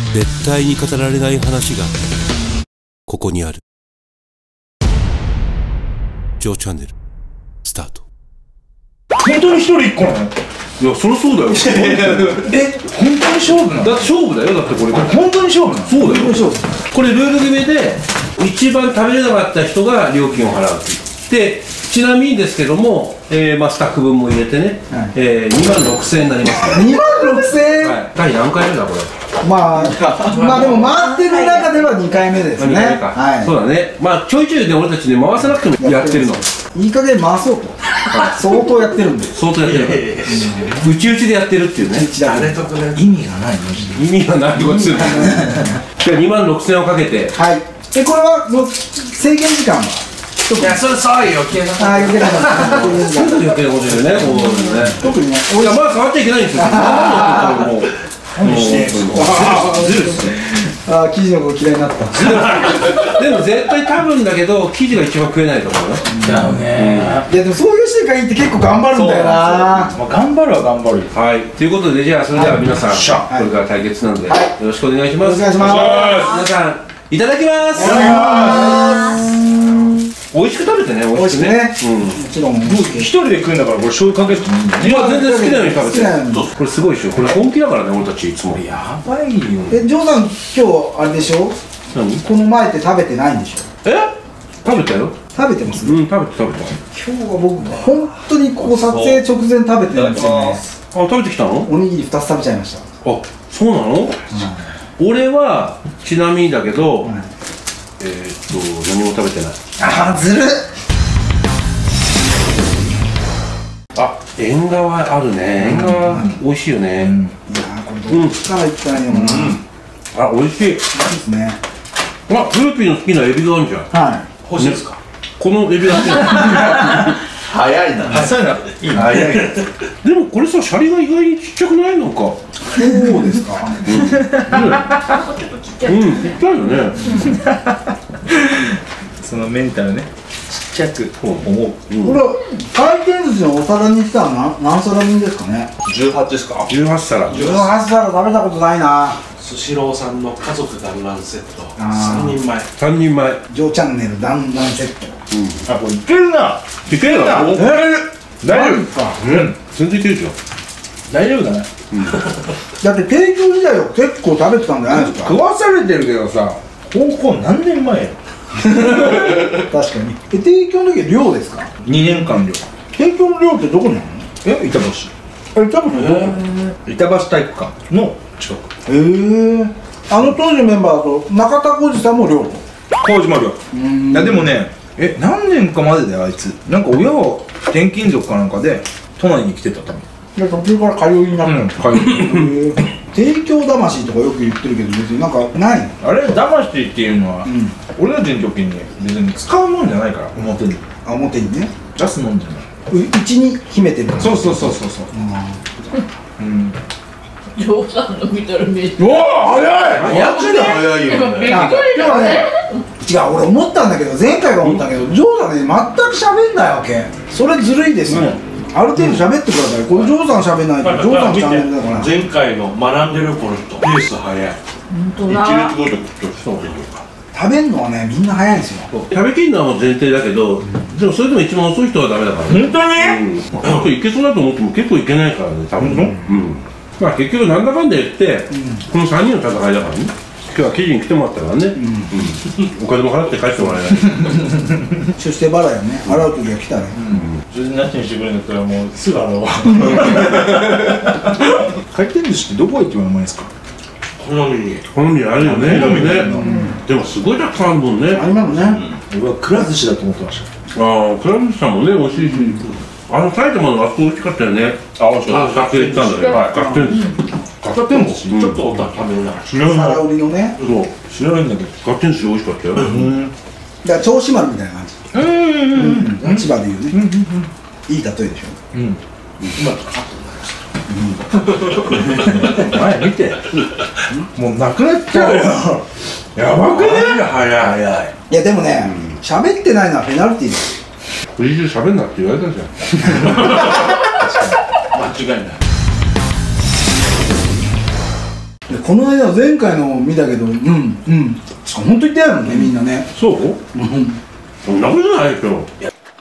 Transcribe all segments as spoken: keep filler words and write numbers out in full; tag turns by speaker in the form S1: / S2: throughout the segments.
S1: 絶対に語られない話がここにある。ジョーチャンネルスタート。
S2: 本当に一人一個なの？
S3: いや、そりゃそうだよ。
S2: え、本当に勝負なの？
S3: だって勝負だよ。だってこれ
S2: 本当に勝負なの？
S3: そうだよ。これルール決めで一番食べれなかった人が料金を払うで、ちなみにですけども、えーまあ、スタッフ分も入れてね、はい、えー、にまんろくせんえんになりますね。
S2: にまんろくせんえん、
S3: はい、第何回目だこれ。
S2: まあまあでも回ってる中ではにかいめですね。
S3: にかいめか、はい、そうだね。まあちょいちょいで俺たちね、回さなくてもやってるの。
S2: いい加減回そうと相当やってるんで。
S3: 相当やってるからうちうちでやってるっていうね。
S2: あれとこれ意味がない。
S3: 意味がないことする。じゃあにまんろくせんえんをかけて、
S2: はい。でこれはもう制限時間は？
S4: いや、それそう余計なこと。
S2: ああ、余計なこと。
S3: すぐ余計なこと言うね、こうね。
S2: 特にね、
S3: いや、まだ触っちゃいけないんですよ。もう何してずるですね。
S2: ああ、生地のこと嫌いになった。
S3: でも絶対多分だけど生地が一番食えないと思うよ。
S4: だよね。
S2: いやでもそういう人に限って結構頑張るんだよな。
S4: 頑張るは頑張る。
S3: はい、ということで、じゃあそれでは皆さんこれから対決なのでよろしくお願いします。
S2: お願いします。
S3: 皆さんいただきます。美味しく食べてね、美味しくね。
S2: もちろん。
S4: 一人で食うんだからこれ醤油かけてもいいんだね。
S3: いや、全然好きなように食べて。これすごいでしょ。これ本気だからね、俺たちいつも。
S4: やばいよ。
S2: え、ジョーさん今日あれでしょ。
S3: 何？
S2: この前って食べてないんでしょ。
S3: え？食べたよ。
S2: 食べてます？
S3: うん、食べて食べた。
S2: 今日は僕本当にここ撮影直前食べてるんですよね。
S3: あ、食べてきたの？
S2: おにぎりふたつ食べちゃいました。
S3: あ、そうなの？俺はちなみにだけど、えーっと何も食べてない。
S2: あー、ずるっ。
S3: あ、縁側あるね。縁側美味しいよね。いや
S2: ー、これどっちからいったらいいのかな。
S3: あ、美味しい。いい
S2: ですね。
S3: あ、フルーピーの好きなエビがあるじゃん。
S2: はい。
S4: 欲しいですか？
S3: このエビが好きなの。
S4: 早いな。早いな。いいな。早い。
S3: でもこれさ、シャリが意外にちっちゃくないのか。
S2: そうですか。
S3: うん、ちっちゃいよね。
S4: そのメンタルね。ちっちゃく思う。
S2: これ回転寿司のお皿にしたら何何皿分ですかね。
S4: じゅうはちですか？
S3: じゅうはちさら。
S2: じゅうはち皿食べたことないな。
S5: スシローさんの家族団らんセット
S2: あー
S5: さんにんまえ。
S3: さんにんまえ。
S2: ジョーチャンネル団らんセット。
S4: あ、これいけるな。
S3: いけるな。
S4: 大丈夫か。
S3: うん、全然いけるじゃん。
S4: 大丈夫だね。
S2: だって提供時代は結構食べてたんじゃないですか。
S4: 食わされてるけどさ、高校何年前よ。
S2: 確かに。え、提供の時は寮ですか。
S4: にねんかん寮。
S2: 提供の寮ってどこにあるの。
S4: え、板橋。
S2: え、多分どこ。
S4: 板橋体育館の近く。
S2: へえ。あの当時のメンバーだと中田浩二さんも寮。
S4: 麹間寮。いやでもね、え、何年かまでだよあいつ。なんか親は転勤族かなんかで都内に来てたため。
S2: で途中から通いになったんですか。提供魂とかよく言ってるけど別になんかないの。
S4: あれ魂っていうのは、俺たちの時に別に使うもんじゃないから表に。
S2: あ、表にね。
S4: 出すもんじゃない。
S2: うちに秘めてる。
S4: そうそうそうそうそう。うん。
S6: ジョーさんの見たらめっちゃ。
S4: うわ、早い。
S5: やってた早いよね。
S6: びっくりだね。
S2: 違う、俺思ったんだけど、前回が思ったけど、ジョーさんね、全く喋んないわけ。それずるいですよ。ある程度喋ってください。これジョーさん喋んないと、ジョーさんのチャンネルだから。
S5: 前回の学んでる頃とペース早い。
S6: 本当だ。
S5: 一列ごと食ってそう
S2: 食べんのはね、みんな早いんですよ。
S3: 食べきるのはもう前提だけど、でもそれでも一番遅い人はダメだからね。
S4: 本当に？
S3: うん、いけそうだと思っても結構いけないからね、多分。うん。まあ結局なんだかんだ言って、このさんにんの戦いだからね。今日は記事に来てもらったからね。お金も払って返してもらえない。
S2: 出世払いをね、払う時が来たら。
S4: それでなしにしてくれるんだったらもうすぐ払おう。回転寿司ってどこが一番うまいですか？
S5: 好みに
S3: 好みあるよね。でもすごいたくさんあるもんね。
S2: ありますね。
S4: 俺はくら寿司だと思ってました。
S3: ああ、くら寿司さんもね、美味しいし。あの埼玉のあそこ美味しかったよね。あ、美味しかった。学生行ったんだね。学生寿司。
S5: 学生寿司ちょっとお高めな。
S3: 知らない。
S2: 皿売りのね。
S3: そう。
S4: 知らないんだけど。
S3: 学生寿司美味しかったよ。
S2: だから銚子丸みたいな感じ。千葉でいうね。いい例えでしょ。
S4: うん。うまくカット前見て。もうなくなっちゃうよ。やばくね？
S5: 早い早い。
S2: いやでもね、喋ってないのはペナルティーです。
S3: フリージュ喋んなって言われたじゃん。
S5: 間違いない。
S2: でこの間前回の見たけど、うんうんしか本当言ってないもんね、みんなね。
S3: そう
S2: うん
S3: そんなことないでしょ。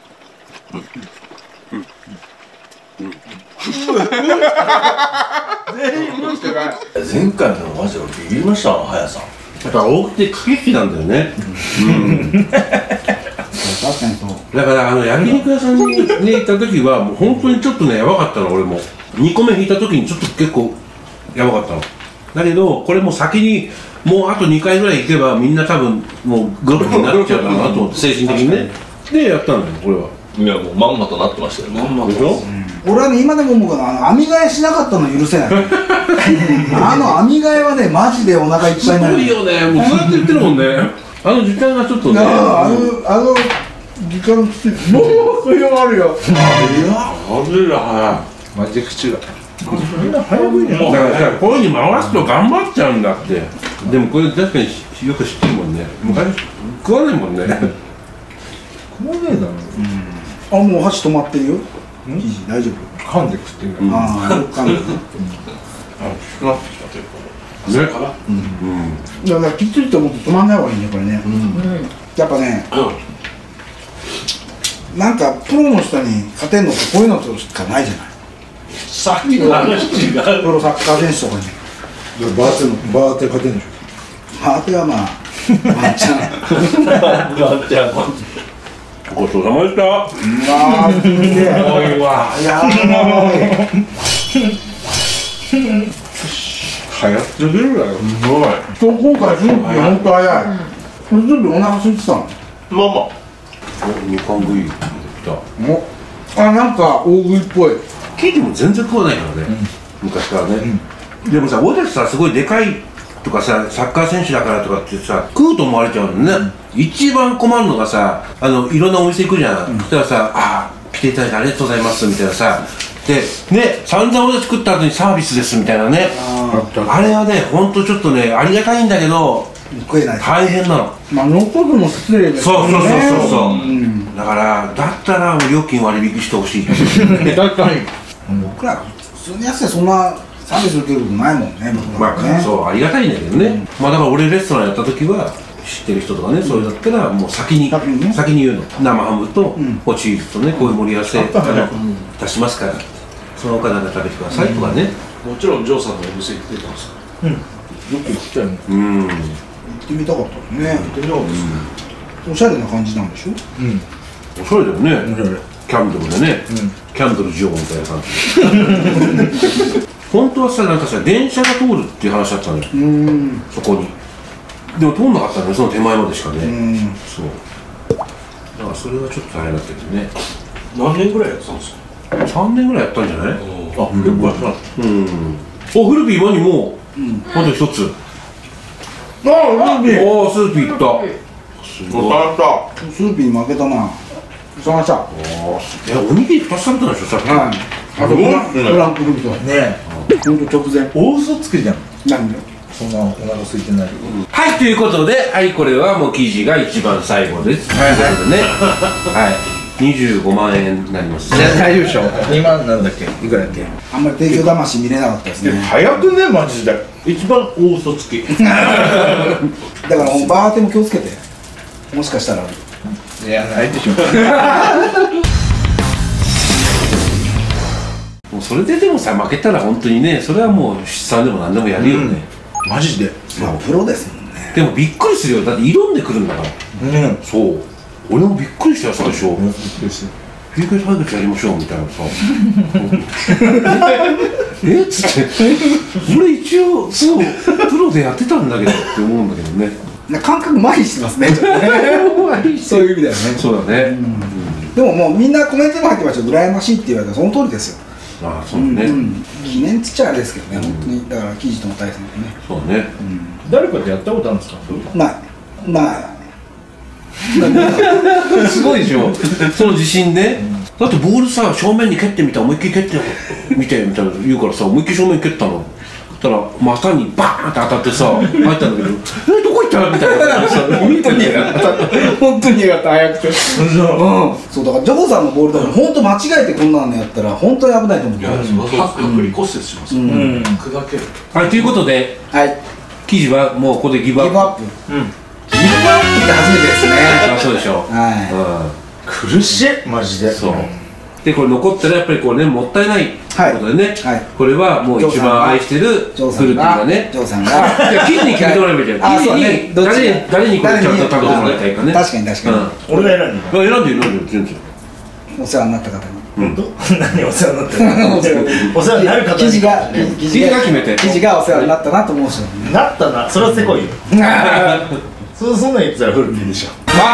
S5: 前回のマジでビビりましたわ、速さ。
S3: やっぱ大きくて駆け引きなんだよね。うん
S2: 確かにそう。
S3: だからあの焼肉屋さんに、ね、行った時はもう本当にちょっとねやばかったの俺もにこめ引いた時にちょっと結構やばかったのだけどこれもう先にもうあとにかいぐらい行けばみんな多分もうグロッキーになっちゃうかなと思って精神的にねでやったんだよこれはい
S5: やもうまんまとなってましたよ。まんま
S3: でしょ
S2: 俺はね今でも思うからあの網替えしなかったの許せないあの網替えはねマジでお腹いっぱいになる。
S3: すごいよねもうずっと言ってるもんねあの時間がちょっとね
S2: ああのあの時間きついもうそれがあるよ
S5: マジで速
S4: マジで口が
S5: い。早くいね。
S3: だからさこういうふうに回すと頑張っちゃうんだってでもこれ確かによく知ってるもんね昔食わないもんね
S4: 食わねえだろ
S2: あもう箸止まってるよ生地大丈夫
S4: 噛んで食ってる
S3: うん
S2: ああよく噛んでる
S5: あ、なってきたということ
S3: ね
S5: かな。
S3: うん
S2: だからきっちりと思って止まんない方がいいねこれねやっぱねなんかプロの人に勝てんのってこういうのとしかないじゃない
S5: さっきの話違う。
S2: プロサッカー選手とかに
S4: バーテンバーテン勝てんでし
S2: ハートはまあワンチャン
S5: ワンちゃん。
S3: ごちそうさまでした
S2: うわーすげえ
S5: おいわ。
S2: やばい
S4: ょ早すぎるだよ
S3: すごい
S2: 今回スープが本当早いスープお腹空いてたの
S5: まあまあ。
S3: おみかん食い来た
S2: おあなんか大食いっぽい
S3: ケーキも全然食わないからね、昔からね、でもさ俺たちさすごいでかいとかさサッカー選手だからとかってさ食うと思われちゃうのね、一番困るのがさあのいろんなお店行くじゃん、そしたらさ「ああ来ていただいてありがとうございます」みたいなさでね散々俺作った後にサービスですみたいなねあれはねほんとちょっとねありがたいんだけど
S2: 食えない
S3: 大変なの
S2: まあ残すの失礼です
S3: そうそうそうそうそう、
S2: ん
S3: だからだったらもう料金割引してほしい
S2: 確かに僕ら普通にやってそんなサービス受けることないもんね僕
S3: まあ
S2: らね
S3: そうありがたいんだけどね、まあだから俺レストランやった時は知ってる人とかね、それだったらもう先に
S2: 先にね
S3: 先に言うの生ハムと
S2: ん
S3: こうチーズとねこういう盛り合わせから出しますからその他なんか食べてくださいとかね
S5: もちろんジョーさんのお店行ってたんですか。
S4: よく来たよね
S3: うん
S2: 行ってみたかったね
S5: 行ってみようです。
S2: おしゃれな感じなんでしょ
S4: うん
S3: おしゃれだよね
S4: 面白い
S3: キャンドルでね、キャンドルジオみたいな感じ本当はさなんかさ電車が通るっていう話だったのよ
S2: うーん
S3: そこにでも通んなかったのよその手前までしかね、
S2: うん
S3: そうだからそれはちょっと大変だったけどね
S5: 何年ぐらいやってたんですか。
S3: さんねんぐらいやったんじゃない
S5: あ、結構やってた。
S3: うんおフルピーワニもあと一つ
S2: ああルービー
S3: おおスーピーいったすごい
S5: もう楽しか
S2: スーピーに負けたなそのさ
S3: おーえおにぎりふたつ食べたんでしょさっき
S2: はいあとフランフランクフルト
S4: ねえ
S2: ほんと直前
S4: 大嘘つけじゃん
S2: なんで
S4: そんなお腹空いてない
S3: はいということではいこれはもう記事が一番最後ですはいはいねはいにじゅうごまんえんになります
S4: 大丈夫でしょ今なんだっけいくらだっけ
S2: あんまり提供魂見れなかったですね
S4: 早くねマジで
S5: 一番大嘘つき。
S2: だからもうバーテンも気をつけてもしかしたら
S4: いやないでしょ
S3: もうそれででもさ負けたら本当にねそれはもう出産でも何でもやるよね、
S4: マジで
S2: まあプロですもんね
S3: でもびっくりするよだって挑んでくるんだから
S4: うん
S3: そう俺もびっくりしたよ最初
S4: びっくりする
S3: フィークル対決やりましょうみたいなさえっつって俺一応そうプロでやってたんだけどって思うんだけどね
S2: なんか感覚麻痺してますねちょっとねそういう意味だよね
S3: そうだね、
S2: でももうみんなコメントにも入ってましたけど羨ましいって言われたらその通りですよ
S3: ああそうだね、
S2: うんうん記念っつっちゃあれですけどね、本当にだから記事との対戦でね
S3: そうだね、
S4: 誰かとやったことあるんですか
S2: ないない
S3: すごいでしょその自信ね、だってボールさ正面に蹴ってみた思いっきり蹴ってみてみたいな言うからさ思いっきり正面に蹴ったのそしたら股にバーンって当たってさ入ったんだけど「えどこ行っったみたいな
S2: 本当に嫌だった本当に嫌だった早くてうんそうだからジョーさんのボールとか本当間違えてこんなのやったら本当に危ないと思う。
S5: いや、そりゃそうです。剥離骨折しますよ。
S2: うん
S5: 砕ける。
S3: はいということで
S2: はい
S3: 記事はもうここでギブアップ
S2: ギブアップ
S4: うん
S2: ギブアップって初めてですね
S3: あそうでしょ
S2: は
S3: う
S4: 苦しいマジで
S3: そうでこれ残ったらやっぱりこうねもったいないということでね、
S2: はい
S3: これはもう一番愛してる
S2: ジョーさん
S3: フルティーがね
S2: ジョーさんが
S3: いや記事に決めてもらえばいいじゃん
S2: あ
S3: 記事
S2: そうね
S3: に
S2: どっち
S3: 誰に誰にこれちゃんと食べてもらいたいかね
S2: 確かに確かに
S4: 俺が選んで
S3: うん選んでる選んでる全然
S2: お世話になった方に
S4: 何お世話になってるお世話になる方
S2: 記事が記
S3: 記事が決めて
S2: 記事がお世話になったなと思う人
S4: なったなそれはせこいよそそんなん言ってたらフルピーでしょ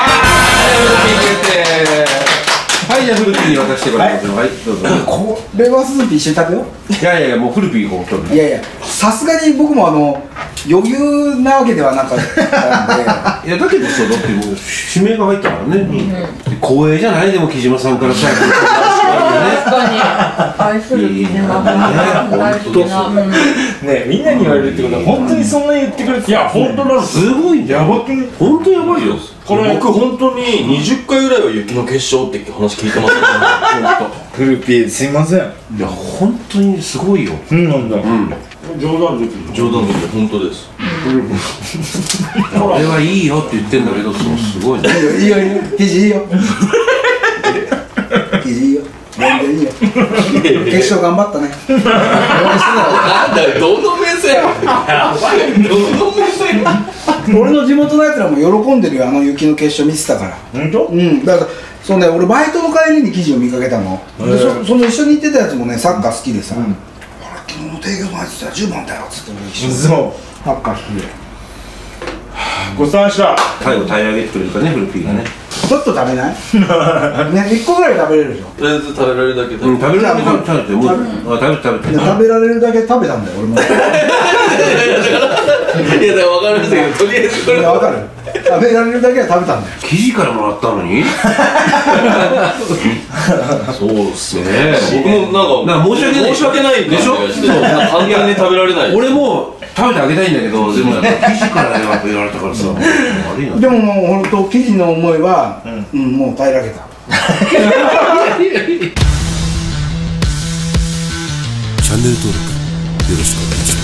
S3: はいじゃあフルピーに渡してくださいはいどうぞ
S2: これはスープ一緒に食べよ
S3: いやいやいやもうフルピーこう取る
S2: ういやいやさすがに僕もあの余裕なわけではなかったんで
S3: いやだけどさだってもう指名が入ったからね光栄じゃないでも木島さんから最後に
S6: 確かに愛する記事が大好きなうん
S4: ねえみんなに言われるってことは本当にそんなに言ってくれていや本当なの
S3: すごいんだよ本当やばいよ
S5: これ僕本当ににじゅっかいぐらいは雪の結晶って話聞いてますよ。
S4: フルピーすいません
S3: いや本当にすごいよ
S4: うんなんだ
S3: うん
S5: 冗談で冗談で本当です。
S3: 俺はいいよって言ってんだけどそうすごいね
S2: いいよいいよいいよ記事いいよ記事いいよ全然いいよ決勝頑張ったね
S5: なんだよ、どの目線どの目線
S2: 俺の地元のやつらも喜んでるよあの雪の結晶見てたから
S4: 本当
S2: うんだからそうね俺バイトの帰りに記事を見かけたのでそその一緒に行ってたやつもねサッカー好きでさ「ほら昨日の帝京のあいつらじゅうばんだよ」っつって俺一緒に
S4: そう
S2: サッカー好きで
S4: ごちそうさまでした
S3: 最後平らげてくれるかねフルピーがね
S2: ちょっと食べないねいっこぐらい食べれるでしょ
S5: とりあえず食べられるだけで。
S3: うん食べるだけ食べ食べてもうあ食べて食べて
S2: いや食べられるだけ食べたんだよ俺も
S5: いや、だから分かりましたけど、とりあえずこれ
S2: いやわかる食べられるだけは食べたんだよ
S3: 生地からもらったのにね
S5: そうっすね。
S3: え
S5: 僕もなんか
S3: なんか申し訳ない
S5: 申し訳ない
S3: でしょ
S5: 感じがして簡単に食べられない。
S3: 俺も食べてあげたいんだけどでもなんか生地からやっぱ言われたからさ悪いな
S2: でももう本当記事の思いはうんもう平らげた
S1: チャンネル登録よろしくお願いします。